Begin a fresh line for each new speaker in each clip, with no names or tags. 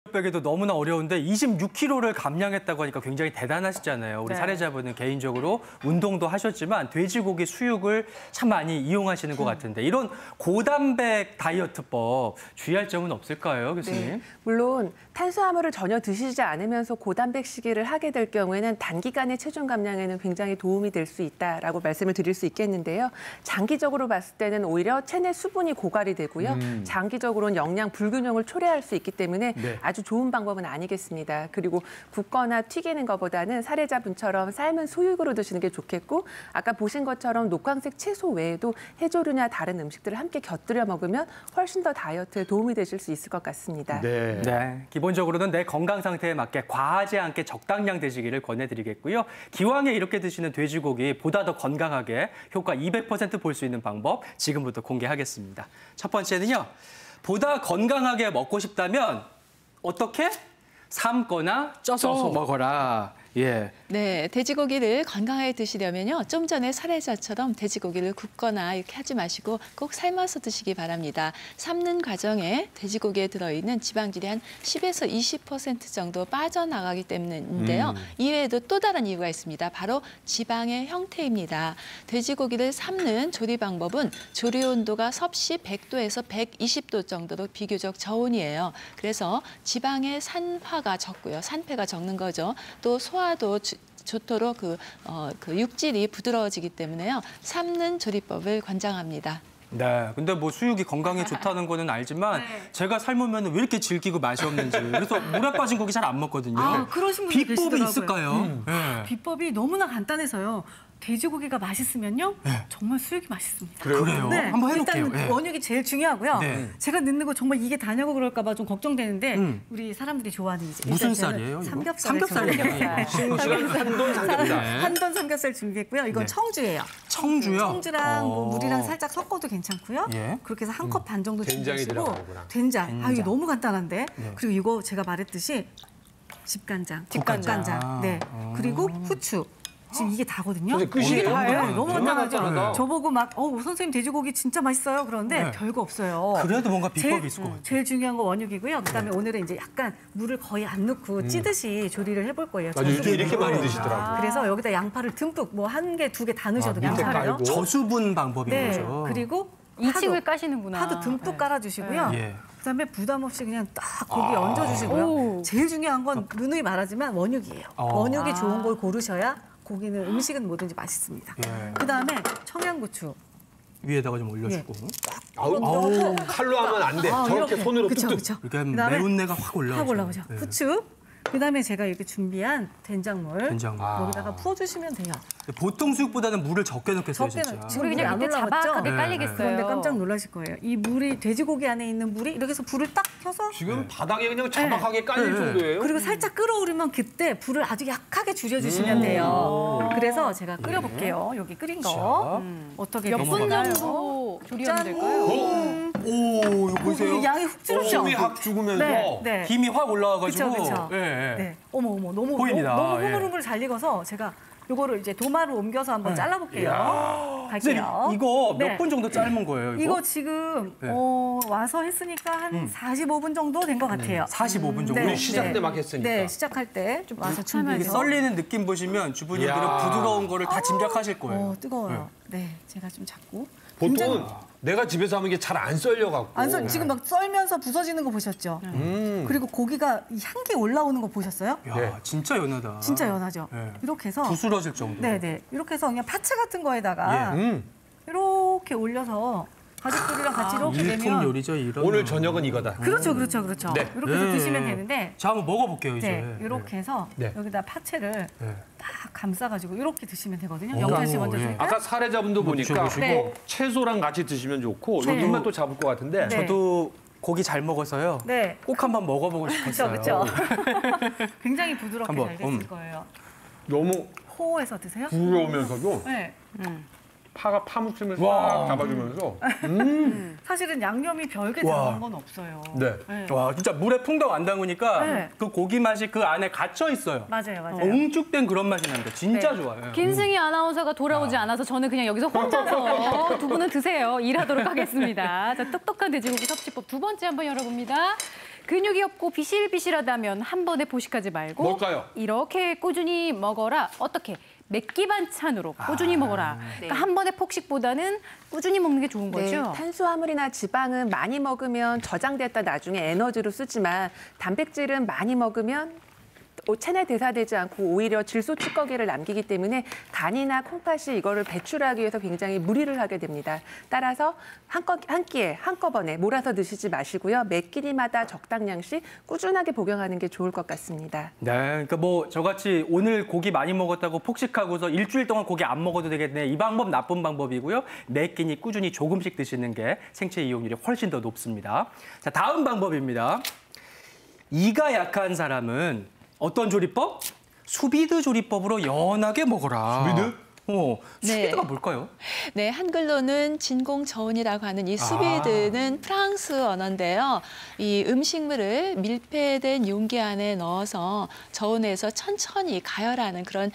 빼기도 너무나 어려운데 26kg를 감량했다고 하니까 굉장히 대단하시잖아요. 우리
네.
사례자분은 개인적으로 운동도 하셨지만 돼지고기 수육을 참 많이 이용하시는 것 같은데 이런 고단백 다이어트법 주의할 점은 없을까요, 교수님?
네. 물론 탄수화물을 전혀 드시지 않으면서 고단백 식이를 하게 될 경우에는 단기간의 체중 감량에는 굉장히 도움이 될 수 있다라고 말씀을 드릴 수 있겠는데요. 장기적으로 봤을 때는 오히려 체내 수분이 고갈이 되고요. 장기적으로는 영양 불균형을 초래할 수 있기 때문에
네.
아주 좋은 방법은 아니겠습니다. 그리고 굽거나 튀기는 것보다는 사례자분처럼 삶은 수육으로 드시는 게 좋겠고 아까 보신 것처럼 녹황색 채소 외에도 해조류나 다른 음식들을 함께 곁들여 먹으면 훨씬 더 다이어트에 도움이 되실 수 있을 것 같습니다.
네, 기본적으로는 내 건강 상태에 맞게 과하지 않게 적당량 드시기를 권해드리겠고요. 기왕에 이렇게 드시는 돼지고기 보다 더 건강하게 효과 200% 볼 수 있는 방법 지금부터 공개하겠습니다. 첫 번째는요. 보다 건강하게 먹고 싶다면 어떻게? 삶거나 쪄서 먹어라. 예.
네, 돼지고기를 건강하게 드시려면요. 좀 전에 사례자처럼 돼지고기를 굽거나 이렇게 하지 마시고 꼭 삶아서 드시기 바랍니다. 삶는 과정에 돼지고기에 들어있는 지방질이 한 10에서 20% 정도 빠져나가기 때문인데요. 이외에도 또 다른 이유가 있습니다. 바로 지방의 형태입니다. 돼지고기를 삶는 조리 방법은 조리 온도가 섭씨 100도에서 120도 정도로 비교적 저온이에요. 그래서 지방의 산화가 적고요. 산패가 적는 거죠. 또 소화도 좋도록 그 육질이 부드러워지기 때문에요. 삶는 조리법을 권장합니다.
네, 근데 뭐 수육이 건강에 좋다는 거는 알지만 제가 삶으면 왜 이렇게 질기고 맛이 없는지 그래서 물에 빠진 고기 잘 안 먹거든요.
아, 그러신 분들
비법이
계시더라고요.
있을까요? 네.
비법이 너무나 간단해서요. 돼지고기가 맛있으면요,
네.
정말 수육이 맛있습니다.
그래요?
네,
한번 해놓을게요.
일단
네.
원육이 제일 중요하고요.
네.
제가 넣는 거 정말 이게 다냐고 그럴까 봐 좀 걱정되는데 우리 사람들이 좋아하는 이제
무슨
일단 저는
쌀이에요? 이거?
삼겹살을
삼겹살이에요.
시간 한돈 삼겹살.
한돈 삼겹살 준비했고요. 이건
네.
청주예요.
청주요?
청주랑 뭐 물이랑 살짝 섞어도 괜찮고요.
예.
그렇게 해서 한 컵 반 정도
된장이
준비하시고
들어가는구나.
된장. 아, 이거 너무 간단한데.
네.
그리고 이거 제가 말했듯이 집간장.
집간장.
네. 그리고 후추. 지금 이게 다거든요.
근데 끝이에요?
네, 너무 간단하죠.
간단하다.
저보고 막 선생님 돼지고기 진짜 맛있어요. 그러는데
네.
별거 없어요.
그래도 뭔가 비법이 있을 것 같아요.
제일 중요한 거 원육이고요. 그다음에 오늘은 이제 약간 물을 거의 안 넣고 찌듯이 조리를 해볼 거예요.
맞아, 요즘 이렇게
저수분으로.
많이 드시더라고요.
그래서 여기다 양파를 듬뿍 뭐 한 개, 두 개 다 넣으셔도
밑에
양파를요.
깔고.
저수분 방법인
네.
거죠.
그리고
이층을 까시는구나.
파도 듬뿍 깔아주시고요.
예.
그다음에 부담 없이 그냥 딱 고기 얹어주시고요. 제일 중요한 건 누누이 말하지만 원육이에요. 원육이 좋은 걸 고르셔야 고기는 음식은 뭐든지 맛있습니다.
예.
그다음에 청양고추.
위에다가 좀 올려주고
아우, 칼로 하면 안 돼. 저렇게
이렇게.
손으로
그쵸,
뚝뚝.
그쵸.
이렇게
그다음에
매운내가 확 올라오죠.
확 올라오죠.
예.
후추. 그다음에 제가 이렇게 준비한 된장물.
된장물.
여기다가 부어주시면 돼요.
보통 수육보다는 물을 적게 넣겠어요,
적게
진짜.
넣-
우리
물이
그냥
안
밑에
올라갔죠?
자박하게
네,
깔리겠어요.
그런데 깜짝 놀라실 거예요. 이 물이 돼지고기 안에 있는 물이 이렇게 해서 불을 딱 켜서
지금 바닥에 그냥 자박하게 깔릴 정도예요.
그리고 살짝 끓어오르면 그때 불을 아주 약하게 줄여주시면 돼요. 그래서 제가 끓여볼게요. 여기 끓인 거. 어떻게
몇 분
되나요?
정도 조리하면
짠.
될까요?
오, 이거 보세요.
이게 양이 훅 줄었죠?
숨이 확 죽으면서
네, 네.
김이 확 올라와가지고.
그쵸, 그쵸.
예, 예.
네. 어머, 너무
보입니다.
너무
예.
흐물흐물 잘 익어서 제가 요거를 이제 도마로 옮겨서 한번 잘라볼게요.
선생님,
갈게요.
이거 몇
네.
분 정도 삶은 거예요, 이거?
이거 지금
네.
와서 했으니까 한 45분 정도 된 것 같아요.
45분 정도?
네.
시작 때 막 했으니까.
네, 시작할 때 좀 와서
이게
준비해서.
썰리는 느낌 보시면 주부님들은
이야.
부드러운 거를 다 짐작하실 거예요.
뜨거워요. 네, 제가 좀 잡고.
보통은 내가 집에서 하면 이게 잘 안 썰려갖고.
지금 막 썰면서 부서지는 거 보셨죠? 그리고 고기가 이 향기 올라오는 거 보셨어요?
야,
네.
진짜 연하다.
진짜 연하죠?
네.
이렇게 해서
부스러질 정도.
네네 이렇게 해서 그냥 파채 같은 거에다가 이렇게 올려서 가족들이랑 같이 이렇게
일품
내면
요리죠, 이런.
오늘 저녁은 이거다.
그렇죠.
네.
이렇게 해서 드시면 되는데
자, 한번 먹어볼게요, 이제.
네, 이렇게 해서
네.
여기다 파채를
네.
딱 감싸가지고 이렇게 드시면 되거든요. 영찬 씨 먼저
예.
드릴까요?
아까 사례자분도 보니까
드셔보시고.
네.
채소랑 같이 드시면 좋고
네.
요즘만 또 잡을 것 같은데.
네.
저도 고기 잘 먹어서요.
네.
꼭 한번 먹어보고 싶었어요.
그렇죠. 굉장히 부드럽게
한번,
잘 됐을 거예요.
너무
호에서 드세요?
부러우면서도
네.
파가 파묻힘을
와.
싹 잡아주면서.
사실은 양념이 별게
와.
들어간 건 없어요.
네.
와, 진짜 물에 풍덩 안 담그니까
네.
그 고기 맛이 그 안에 갇혀 있어요.
맞아요.
옹축된 그런 맛이 납니다. 진짜
네.
좋아요.
김승희 아나운서가 돌아오지 않아서 저는 그냥 여기서 혼자서 두 분은 드세요. 일하도록 하겠습니다. 자, 똑똑한 돼지고기 섭취법 두 번째 한번 열어봅니다. 근육이 없고 비실비실하다면 한 번에 포식하지 말고
뭘까요?
이렇게 꾸준히 먹어라. 어떻게? 맵기 반찬으로 꾸준히 먹어라. 그러니까 한 번에 폭식보다는 꾸준히 먹는 게 좋은 거죠.
네, 탄수화물이나 지방은 많이 먹으면 저장됐다 나중에 에너지로 쓰지만 단백질은 많이 먹으면 체내 대사되지 않고 오히려 질소 찌꺼기를 남기기 때문에 간이나 콩팥이 이거를 배출하기 위해서 굉장히 무리를 하게 됩니다. 따라서 한 끼에 한꺼번에 몰아서 드시지 마시고요. 매 끼니마다 적당량씩 꾸준하게 복용하는 게 좋을 것 같습니다.
네, 그러니까 뭐 저같이 오늘 고기 많이 먹었다고 폭식하고서 일주일 동안 고기 안 먹어도 되겠네. 이 방법 나쁜 방법이고요. 매 끼니 꾸준히 조금씩 드시는 게 생체 이용률이 훨씬 더 높습니다. 자, 다음 방법입니다. 이가 약한 사람은 어떤 조리법? 수비드 조리법으로 연하게 먹어라.
수비드?
수비드가 뭘까요?
네, 한글로는 진공저온이라고 하는 이 수비드는 프랑스 언어인데요. 이 음식물을 밀폐된 용기 안에 넣어서 저온에서 천천히 가열하는 그런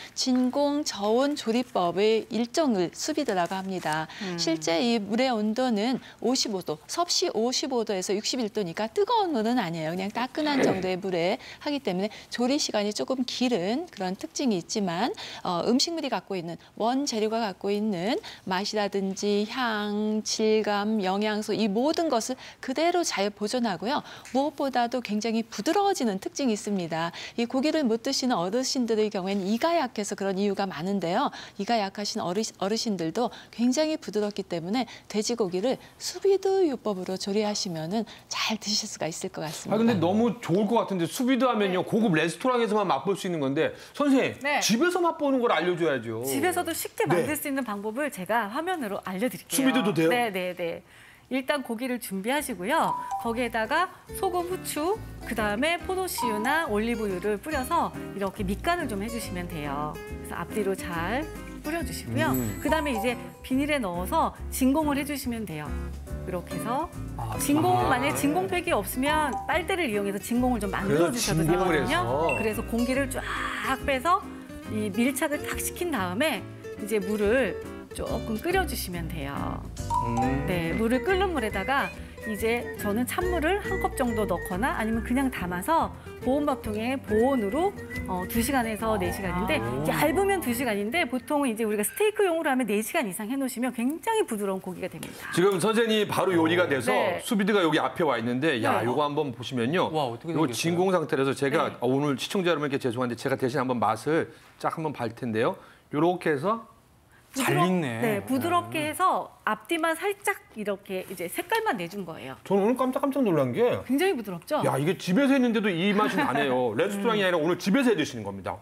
진공저온 조리법의 일종을 수비드라고 합니다. 실제 이 물의 온도는 55도, 섭씨 55도에서 61도니까 뜨거운 물은 아니에요. 그냥 따끈한 정도의 물에 하기 때문에 조리 시간이 조금 길은 그런 특징이 있지만 음식물이 갖고 있는 원재료가 갖고 있는 맛이라든지 향, 질감, 영양소 이 모든 것을 그대로 잘 보존하고요. 무엇보다도 굉장히 부드러워지는 특징이 있습니다. 이 고기를 못 드시는 어르신들의 경우에는 이가 약해서 그런 이유가 많은데요. 이가 약하신 어르신들도 굉장히 부드럽기 때문에 돼지고기를 수비드 요법으로 조리하시면은 잘 드실 수가 있을 것 같습니다.
아 근데 너무 좋을 것 같은데 수비드 하면요 고급 레스토랑에서만 맛볼 수 있는 건데 선생님
네.
집에서 맛보는 걸 알려줘야죠.
집에서도 쉽게 만들 수 있는 방법을 제가 화면으로 알려드릴게요.
수비드도 돼요?
네. 일단 고기를 준비하시고요. 거기에다가 소금, 후추, 그다음에 포도씨유나 올리브유를 뿌려서 이렇게 밑간을 좀 해주시면 돼요. 그래서 앞뒤로 잘 뿌려주시고요. 그다음에 이제 비닐에 넣어서 진공을 해주시면 돼요. 이렇게 해서 진공 만약에 진공팩이 없으면 빨대를 이용해서 진공을 좀 만들어 주셔도
진공을
되거든요.
해서.
그래서 공기를 쫙 빼서 이 밀착을 딱 시킨 다음에 이제 물을 조금 끓여주시면 돼요. 네, 물을 끓는 물에다가 이제 저는 찬물을 한 컵 정도 넣거나 아니면 그냥 담아서 보온밥통에 보온으로 2시간에서 4시간인데 얇으면 2시간인데 보통 이제 우리가 스테이크용으로 하면 4시간 이상 해놓으시면 굉장히 부드러운 고기가 됩니다.
지금 선생님이 바로 요리가 돼서
네.
수비드가 여기 앞에 와 있는데 야
네.
요거 한번 보시면요.
와, 어떻게
요거
생겼어요?
진공 상태라서 제가
네.
오늘 시청자 여러분께 죄송한데 제가 대신 한번 맛을 쫙 한번 볼 텐데요. 요렇게 해서
잘 익네.
네, 부드럽게 해서 앞뒤만 살짝 이렇게 이제 색깔만 내준 거예요.
저는 오늘 깜짝 놀란 게
굉장히 부드럽죠?
야, 이게 집에서 했는데도 이 맛이 나네요. 레스토랑이 아니라 오늘 집에서 해 드시는 겁니다.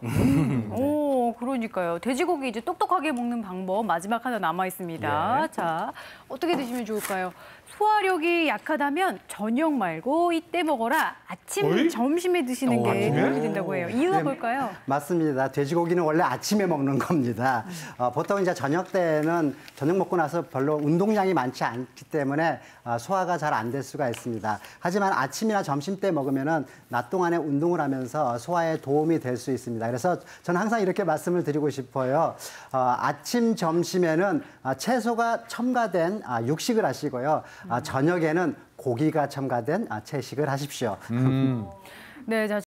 오, 그러니까요. 돼지고기 이제 똑똑하게 먹는 방법 마지막 하나 남아 있습니다. 자, 어떻게 드시면 좋을까요? 소화력이 약하다면 저녁 말고 이때 먹어라. 아침,
어이?
점심에 드시는 게
아침에?
도움이 된다고 해요. 이유가
네.
뭘까요?
맞습니다. 돼지고기는 원래 아침에 먹는 겁니다. 보통 이제 저녁 때는 저녁 먹고 나서 별로 운동량이 많지 않기 때문에 소화가 잘 안 될 수가 있습니다. 하지만 아침이나 점심 때 먹으면은 낮 동안에 운동을 하면서 소화에 도움이 될 수 있습니다. 그래서 저는 항상 이렇게 말씀을 드리고 싶어요. 아침, 점심에는 채소가 첨가된 육식을 하시고요. 저녁에는 고기가 첨가된 채식을 하십시오.
네, 자.